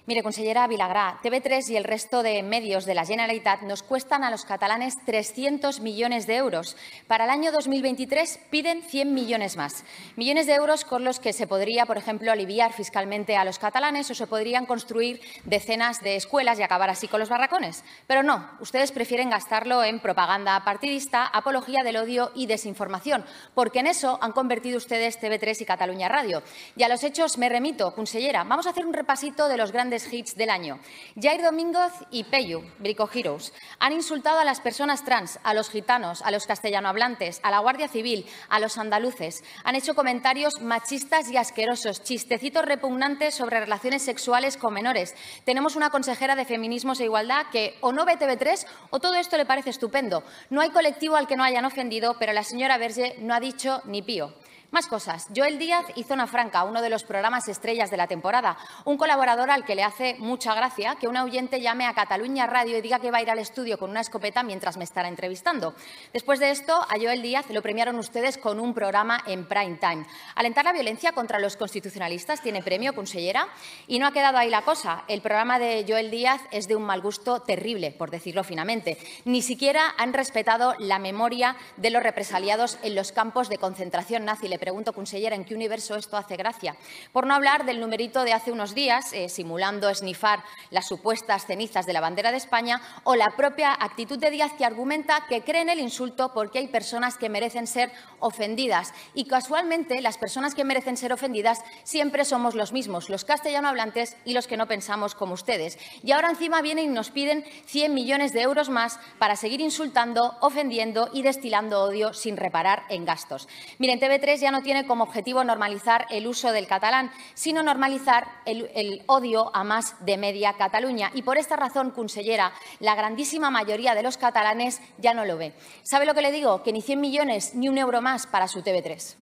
Mire, consellera Vilagrà, TV3 y el resto de medios de la Generalitat nos cuestan a los catalanes 300 millones de euros. Para el año 2023 piden 100 millones más. Millones de euros con los que se podría, por ejemplo, aliviar fiscalmente a los catalanes o se podrían construir decenas de escuelas y acabar así con los barracones. Pero no, ustedes prefieren gastarlo en propaganda partidista, apología del odio y desinformación, porque en eso han convertido ustedes TV3 y Catalunya Radio. Y a los hechos me remito, consellera. Vamos a hacer un repasito de los grandes hits del año. Jair Domínguez y Peyu, Brico Heroes, han insultado a las personas trans, a los gitanos, a los castellanohablantes, a la Guardia Civil, a los andaluces. Han hecho comentarios machistas y asquerosos, chistecitos repugnantes sobre relaciones sexuales con menores. Tenemos una consejera de Feminismos e Igualdad que o no ve TV3 o todo esto le parece estupendo. No hay colectivo al que no hayan ofendido, pero la señora Verge no ha dicho ni pío. Más cosas. Joel Díaz y Zona Franca, uno de los programas estrellas de la temporada. Un colaborador al que le hace mucha gracia que un oyente llame a Catalunya Radio y diga que va a ir al estudio con una escopeta mientras me estará entrevistando. Después de esto, a Joel Díaz lo premiaron ustedes con un programa en prime time. Alentar la violencia contra los constitucionalistas tiene premio, consellera. Y no ha quedado ahí la cosa. El programa de Joel Díaz es de un mal gusto terrible, por decirlo finamente. Ni siquiera han respetado la memoria de los represaliados en los campos de concentración nazi. Le pregunto, consellera, ¿en qué universo esto hace gracia? Por no hablar del numerito de hace unos días, simulando esnifar las supuestas cenizas de la bandera de España, o la propia actitud de Díaz, que argumenta que cree en el insulto porque hay personas que merecen ser ofendidas. Y casualmente, las personas que merecen ser ofendidas siempre somos los mismos, los castellanohablantes y los que no pensamos como ustedes. Y ahora encima vienen y nos piden 100 millones de euros más para seguir insultando, ofendiendo y destilando odio sin reparar en gastos. Miren, TV3 ya no tiene como objetivo normalizar el uso del catalán, sino normalizar el odio a más de media Cataluña. Y por esta razón, consellera, la grandísima mayoría de los catalanes ya no lo ve. ¿Sabe lo que le digo? Que ni 100 millones ni un euro más para su TV3.